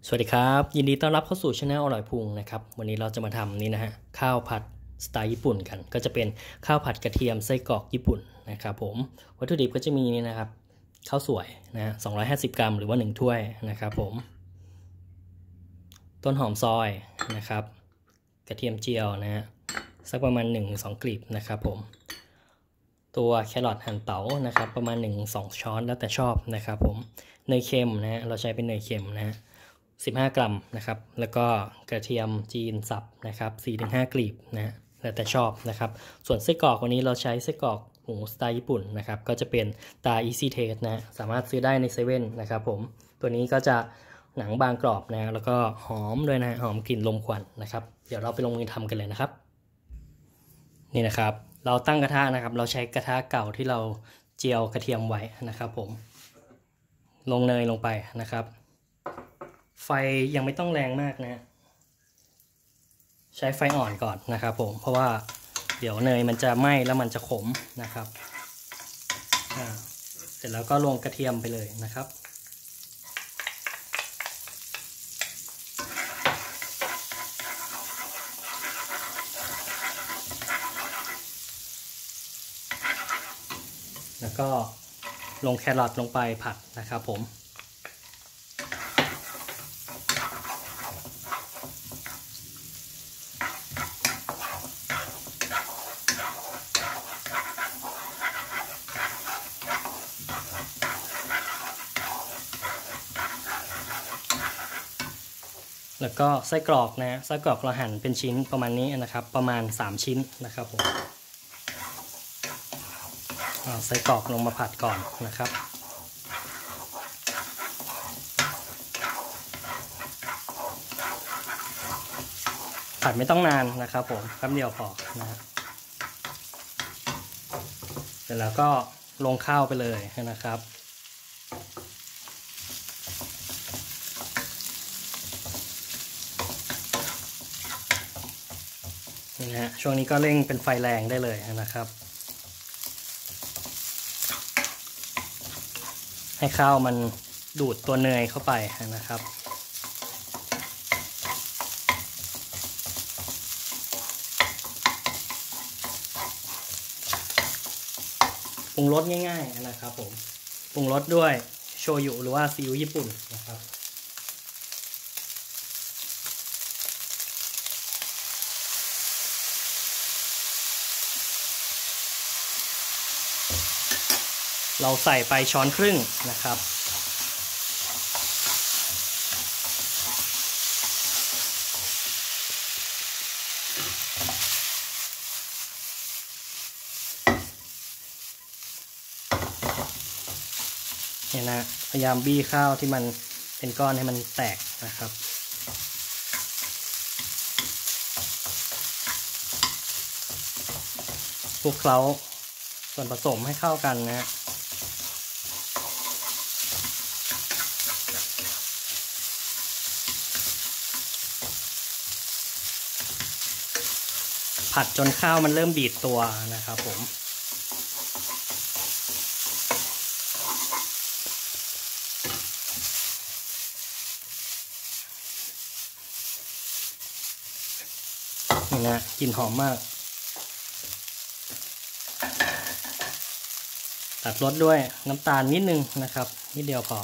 สวัสดีครับยินดีต้อนรับเข้าสู่ช anel อร่อยพุงนะครับวันนี้เราจะมาทำนี่นะฮะข้าวผัดสไตล์ญี่ปุ่นกันก็จะเป็นข้าวผัดกระเทียมไส้กรอกญี่ปุ่นนะครับผมวัตถุดิบก็จะมีนี่นะครับข้าวสวยนะฮะ250 กรัมหรือว่า1ถ้วยนะครับผมต้นหอมซอยนะครับกระเทียมเจียวนะฮะสักประมาณ 1-2 กลีบนะครับผมตัวแครอทหั่นเต๋านะครับประมาณ 1-2 ช้อนแล้วแต่ชอบนะครับผมเนยเค็มนะฮะเราใช้เป็นเนยเค็มนะฮะ15 กรัมนะครับแล้วก็กระเทียมจีนสับนะครับ 4-5 กลีบนะแล้วแต่ชอบนะครับส่วนไส้กรอกวันนี้เราใช้ไส้กรอกหมูสไตล์ญี่ปุ่นนะครับก็จะเป็นตา Easy Taste นะสามารถซื้อได้ในเซเว่นนะครับผมตัวนี้ก็จะหนังบางกรอบนะแล้วก็หอมด้วยนะหอมกลิ่นลมควันนะครับเดี๋ยวเราไปลงมือทำกันเลยนะครับนี่นะครับเราตั้งกระทะนะครับเราใช้กระทะเก่าที่เราเจียวกระเทียมไว้นะครับผมลงเนยลงไปนะครับไฟยังไม่ต้องแรงมากนะใช้ไฟอ่อนก่อนนะครับผมเพราะว่าเดี๋ยวเนยมันจะไหม้แล้วมันจะขมนะครับเสร็จแล้วก็ลงกระเทียมไปเลยนะครับแล้วก็ลงแครอทลงไปผัดนะครับผมแล้วก็ไส้กรอกนะไส้กรอกเราหั่นเป็นชิ้นประมาณนี้นะครับประมาณ3ชิ้นนะครับผมเอาไส้กรอกลงมาผัดก่อนนะครับผัดไม่ต้องนานนะครับผมแป๊บเดียวพอนะเสร็จแล้วก็ลงข้าวไปเลยนะครับนี่นะช่วงนี้ก็เร่งเป็นไฟแรงได้เลยนะครับให้ข้าวมันดูดตัวเนยเข้าไปนะครับปรุงรสง่ายๆนะครับผมปรุงรสด้วยโชยุหรือว่าซีอิ๊วญี่ปุ่นนะครับเราใส่ไปช้อนครึ่งนะครับเนี่ยนะพยายามบี้ข้าวที่มันเป็นก้อนให้มันแตกนะครับคลุกเคล้าส่วนผสมให้เข้ากันนะผัดจนข้าวมันเริ่มบีบตัวนะครับผมนี่นะกลิ่นหอมมากตัดรสด้วยน้ำตาลนิดนึงนะครับนิดเดียวพอ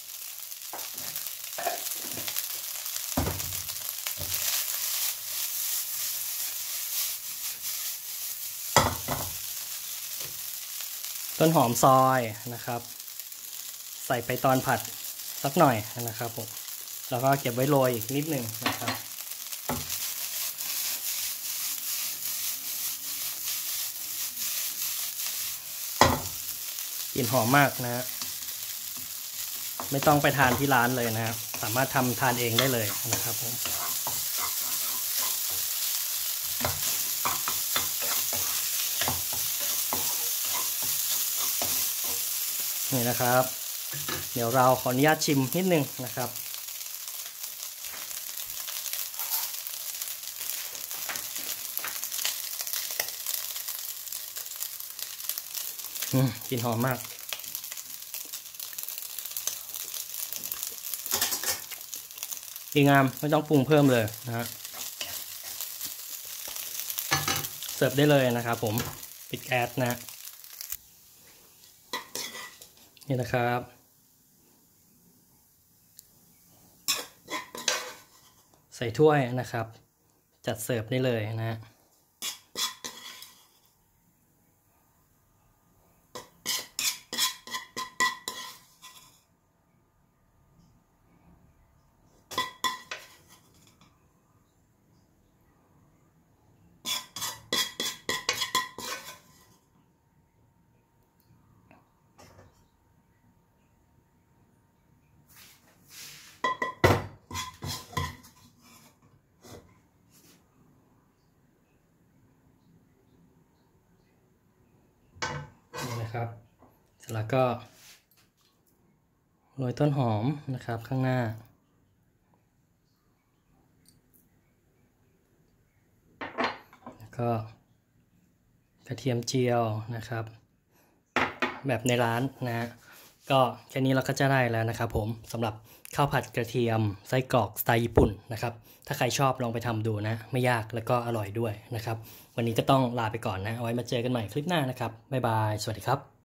ต้นหอมซอยนะครับใส่ไปตอนผัดสักหน่อยนะครับผมแล้วก็เก็บไว้โรยอีกนิดนึงนะครับกลิ่นหอมมากนะไม่ต้องไปทานที่ร้านเลยนะครับสามารถทำทานเองได้เลยนะครับผมนี่นะครับเดี๋ยวเราขออนุญาตชิมนิดนึงนะครับกลิ่นหอมมากดีงามไม่ต้องปรุงเพิ่มเลยนะฮะเสิร์ฟได้เลยนะครับผมปิดแก๊สนะนี่นะครับใส่ถ้วยนะครับจัดเสิร์ฟได้เลยนะนี่นะครับเสร็จแล้วก็โรยต้นหอมนะครับข้างหน้าแล้วก็กระเทียมเจียวนะครับแบบในร้านนะก็แค่นี้เราก็จะได้แล้วนะครับผมสำหรับข้าวผัดกระเทียมไส้กรอกสไตล์ญี่ปุ่นนะครับถ้าใครชอบลองไปทำดูนะไม่ยากแล้วก็อร่อยด้วยนะครับวันนี้ก็ต้องลาไปก่อนนะเอาไว้มาเจอกันใหม่คลิปหน้านะครับบ๊ายบายสวัสดีครับ